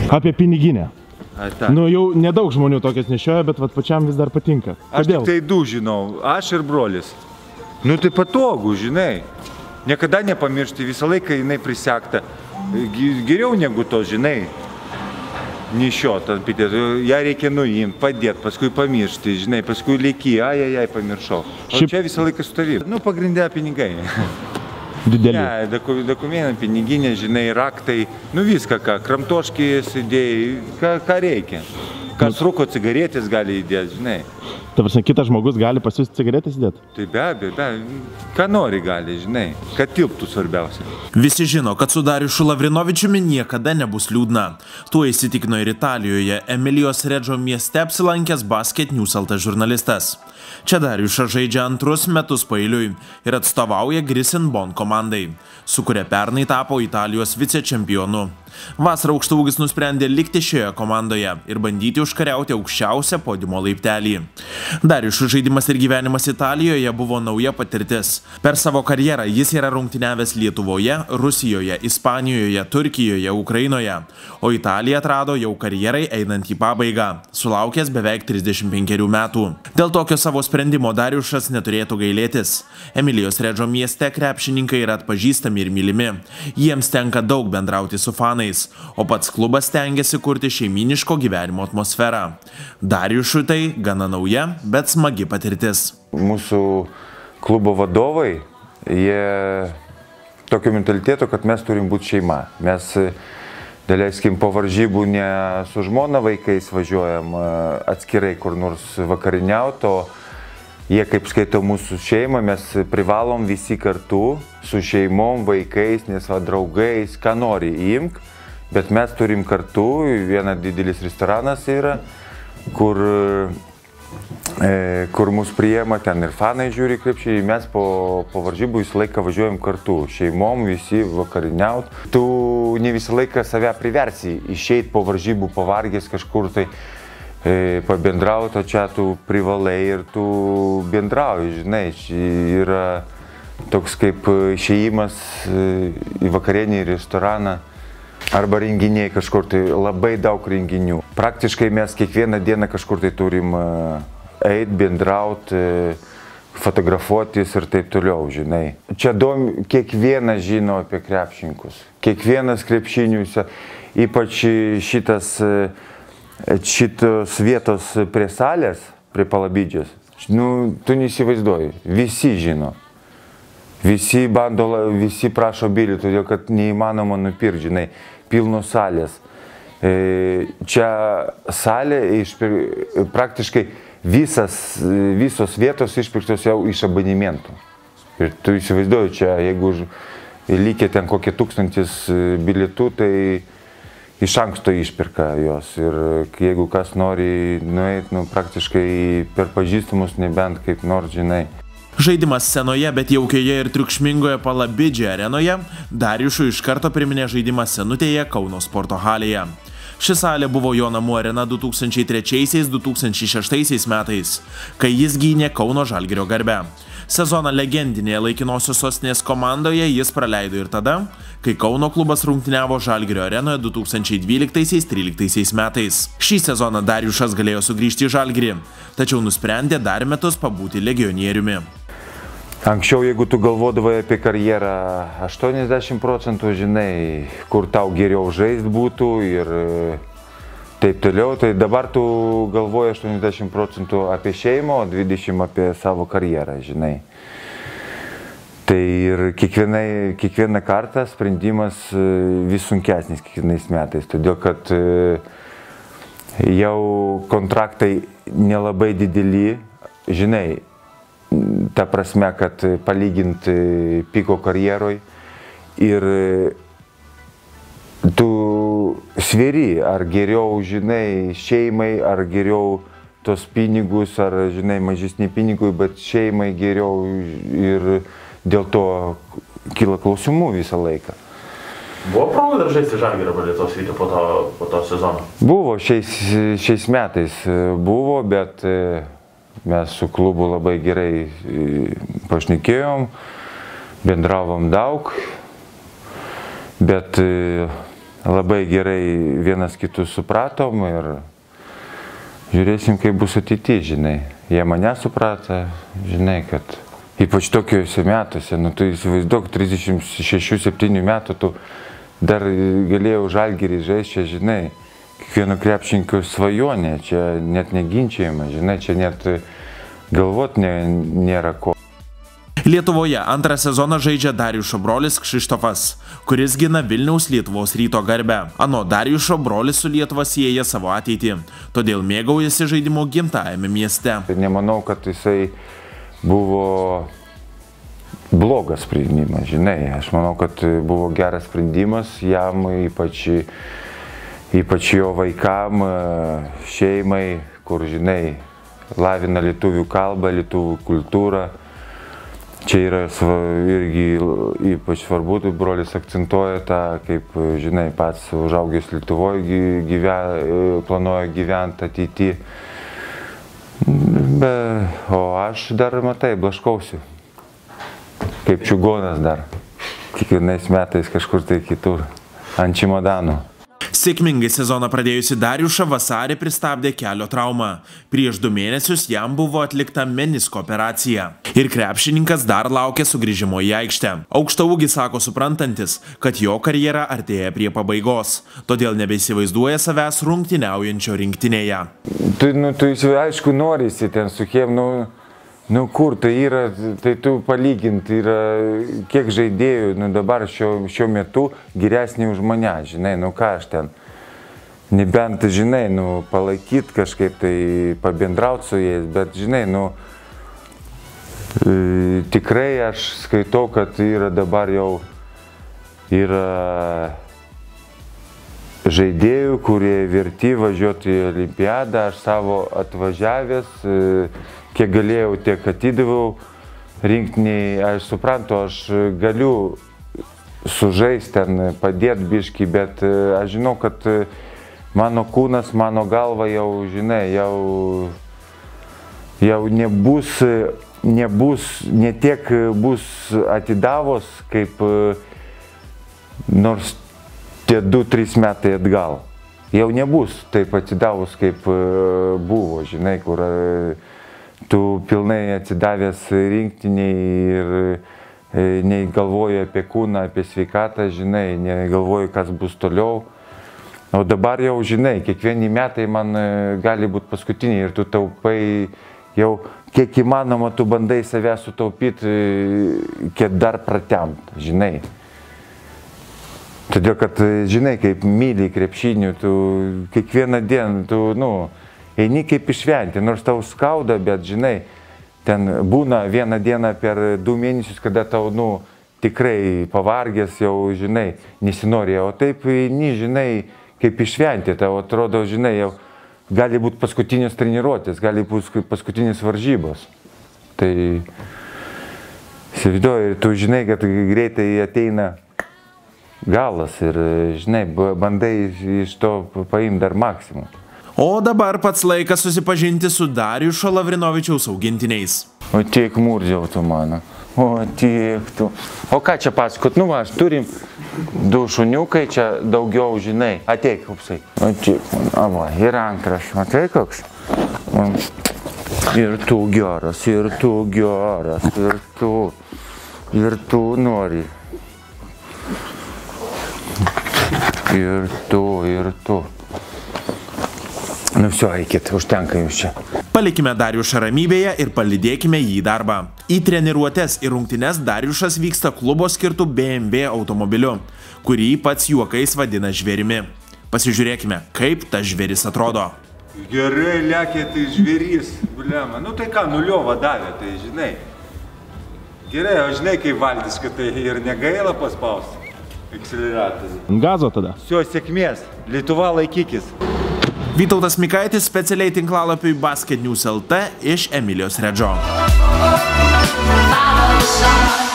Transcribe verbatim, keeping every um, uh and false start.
Apie piniginę. A, ta. Nu, jau nedaug žmonių tokias nešioja, bet vat, pačiam vis dar patinka. Aš Kodėl? tik tai du žinau, aš ir brolis. Nu tai patogu, žinai. Niekada nepamiršti, visą laiką jinai prisekta. Geriau negu to, žinai, nešiot ant pitės. Ją reikia nuimti, padėti, paskui pamiršti, žinai, paskui lieki, ai, ai, ai, pamiršau. O Šiaip... čia visą laiką su tavim. Nu, pagrindė pinigai. Didelį. Ne, doku, dokumentai, piniginė, žinai, raktai, nu viską, ką, kramtoškės idėjai, ką, ką reikia. Kas rūko cigaretės gali įdėti, žinai. Ta prasme, kitas žmogus gali pasiūsti cigaretės įdėti? Tai be abejo, be abejo, ką nori gali, žinai, kad tilptų svarbiausia. Visi žino, kad su Dariušu Lavrinovičiumi niekada nebus liūdna. Tuo įsitikino ir Italijoje, Emilijos Redžo mieste apsilankęs Basket News L T žurnalistas. Čia Dariušas žaidžia antrus metus paeiliui ir atstovauja Grisenbon komandai, su kuria pernai tapo Italijos vicečempionu. Vasarą aukštaūgis nusprendė likti šioje komandoje ir bandyti užkariauti aukščiausią podiumo laiptelį. Dariušų žaidimas ir gyvenimas Italijoje buvo nauja patirtis. Per savo karjerą jis yra rungtyniavęs Lietuvoje, Rusijoje, Ispanijoje, Turkijoje, Ukrainoje, o Italija atrado jau karjerai einant į pabaigą, sulaukęs beveik trisdešimt penkerių metų. Dėl tokio savo sprendimo Dariušas neturėtų gailėtis. Emilijos Redžo mieste krepšininkai yra atpažįstami ir mylimi. Jiems tenka daug bendrauti su fanais, o pats klubas stengiasi kurti šeimyniško gyvenimo atmosferą. Dariušui tai gana nauja, bet smagi patirtis. Mūsų klubo vadovai, jie tokio mentaliteto, kad mes turim būti šeima. Mes, daleiskim, po varžybų ne su žmona vaikais važiuojam atskirai kur nors vakariniauti, o jie kaip skaito mūsų šeimą, mes privalom visi kartu su šeimom, vaikais, nes va, draugais, ką nori imk. Bet mes turim kartu, vienas didelis restoranas yra, kur, e, kur mus priima, ten ir fanai žiūri krepšį, mes po, po varžybų visą laiką važiuojam kartu, šeimom visi vakariniaut. Tu ne visą laiką save priversi išeit po varžybų pavargęs kažkur tai e, pabendrauti, o čia tu privalai ir tu bendrauji, žinai, yra toks kaip išėjimas į vakarienį restoraną. Arba renginiai kažkur, tai labai daug renginių. Praktiškai mes kiekvieną dieną kažkur tai turim eit, bendrauti, fotografuotis ir taip toliau, žinai. Čia dom, kiekvienas žino apie krepšininkus. Kiekvienas krepšiniuose, ypač šitas, šitos vietos prie salės, prie Palabidžės, nu, tu neįsivaizduoji, visi žino. Visi bando, visi prašo bilių, todėl kad neįmanoma nupirkti, žinai, pilnos salės. Čia salė, praktiškai visas, visos vietos išpirktos jau iš abonementų. Ir tu įsivaizduoji, čia jeigu lygiai ten kokie tūkstantis bilietų, tai iš anksto išpirka jos. Ir jeigu kas nori nueiti, nu, praktiškai per pažįstamus, nebent kaip nors, žinai. Žaidimas scenoje, bet jaukioje ir triukšmingoje Palabidžė arenoje Dariušui iš karto priminė žaidimą senutėje Kauno sporto halėje. Ši salė buvo jo namų arena du tūkstančiai trečiaisiais - du tūkstančiai šeštaisiais metais, kai jis gynė Kauno Žalgirio garbę. Sezoną legendinėje laikinosios sostinės komandoje jis praleido ir tada, kai Kauno klubas rungtyniavo Žalgirio arenoje du tūkstančiai dvyliktaisiais - tryliktaisiais metais. Šį sezoną Dariušas galėjo sugrįžti į Žalgirį, tačiau nusprendė dar metus pabūti legionieriumi. Anksčiau, jeigu tu galvodavai apie karjerą, aštuoniasdešimt procentų žinai, kur tau geriau žaist būtų ir taip toliau, tai dabar tu galvoji aštuoniasdešimt procentų apie šeimą, o dvidešimt apie savo karjerą, žinai. Tai ir kiekvienai, kiekvieną kartą sprendimas vis sunkesnis kiekvienais metais, todėl kad jau kontraktai nelabai dideli, žinai, ta prasme, kad palyginti piko karjeroj ir tu sveri, ar geriau, žinai, šeimai, ar geriau tos pinigus, ar, žinai, mažesni pinigui, bet šeimai geriau ir dėl to kyla klausimų visą laiką. Buvo progų dar žaisti Žalgirio Lietuvos ryte po to, po to sezono? Buvo, šiais, šiais metais buvo, bet mes su klubu labai gerai pašnekėjom, bendravom daug, bet labai gerai vienas kitus supratom ir žiūrėsim, kaip bus ateityje, žinai. Jie mane suprato, žinai, kad ypač tokiuose metuose, nu tu įsivaizduok, trisdešimt šešių septynių metų tu dar galėjau Žalgirį žaisti, čia, žinai, kiekvieno krepšininkio svajonė, čia net neginčiajama, žinai, čia net galvot nė, nėra ko. Lietuvoje antrą sezoną žaidžia Darijušo brolis Kšištofas, kuris gina Vilniaus Lietuvos Ryto garbę. Anot Darijušo brolis su Lietuva sieja savo ateitį, todėl mėgaujasi žaidimu gimtajame mieste. Nemanau, kad jisai buvo blogas sprendimas, žinai. Aš manau, kad buvo geras sprendimas jam, ypač, ypač jo vaikam, šeimai, kur, žinai, lavina lietuvių kalbą, lietuvių kultūrą. Čia yra irgi ypač svarbu, tai brolis akcentuoja tą, kaip, žinai, pats užaugęs Lietuvoje gyve, planuoja gyventi ateityje. Be, o aš dar, matai, blaškausi. Kaip čiugonas dar. Kiekvienais metais kažkur tai kitur. Ant čimodanų. Sėkmingai sezoną pradėjusi Darijušą vasarį pristabdė kelio traumą. Prieš du mėnesius jam buvo atlikta menisko operacija. Ir krepšininkas dar laukia sugrįžimo į aikštę. Aukštaūgis sako suprantantis, kad jo karjera artėja prie pabaigos. Todėl nebeįsivaizduoja savęs rungtyniaujančio rinktinėje. Tu, nu, tu aišku, norisi ten su kiem, nu, nu kur tai yra, tai tu palyginti yra, kiek žaidėjų, nu dabar šio, šio metu geresnį už mane, žinai, nu ką aš ten, nebent, žinai, nu palaikyt kažkaip tai, pabendrauti su jais, bet, žinai, nu, e, tikrai aš skaitau, kad yra dabar jau, yra žaidėjų, kurie verti važiuoti į olimpiadą, aš savo atvažiavęs, e, kiek galėjau, tiek atidaviau rinktiniai, aš suprantu, aš galiu sužaisti ten, padėti biškį, bet aš žinau, kad mano kūnas, mano galva jau, žinai, jau, jau nebus, nebus, netiek bus atidavus, kaip nors tie du trys metai atgal. Jau nebus taip atidavus, kaip buvo, žinai, kur tu pilnai atsidavęs rinktiniai ir negalvoji apie kūną, apie sveikatą, žinai, negalvoji, kas bus toliau. O dabar jau, žinai, kiekvieni metai man gali būti paskutiniai ir tu taupai jau, kiek įmanoma, tu bandai save sutaupyti, kiek dar pratemti, žinai. Todėl, kad, žinai, kaip myli krepšinių, tu kiekvieną dieną, tu, nu, eini kaip išventi, nors tau skauda, bet, žinai, ten būna vieną dieną per du mėnesius, kada tau, nu, tikrai pavargęs jau, žinai, nesinori, o taip eini, žinai, kaip išventi, tau atrodo, žinai, jau gali būti paskutinės treniruotės, gali būti paskutinės varžybos. Tai, įsivaizduoju, ir tu žinai, kad greitai ateina galas ir, žinai, bandai iš to paimti dar maksimum. O dabar pats laikas susipažinti su Darijušo Lavrinovičiaus augintiniais. O tiek murziau tu mano. O tiek tu. O ką čia pasakot? Nu va, aš turim du šuniukai, čia daugiau, žinai. Ateik, upsai. O tiek, o va, ir antras. Matai koks? Ir tu geras, ir tu geras, ir tu. Ir tu nori. Ir tu, ir tu. Nu viso, eikit, užtenka jums čia. Palikime Darijušą ramybėje ir palydėkime jį į darbą. Į treniruotes ir rungtynes Darijušas vyksta klubo skirtų B M W automobiliu, kurį pats juokais vadina žvėrimi. Pasižiūrėkime, kaip tas žvėris atrodo. Gerai, lėkė, tai žvėris, blema. Nu tai ką, nuliovą davė, tai žinai. Gerai, o žinai, kaip valdys, kad tai ir negaila paspausti akceleratorių. Gazo tada. Всё, sėkmės. Lietuva, laikykis. Vytautas Mikaitis specialiai tinklalapiui Basket News L T iš Emilijos Redžo.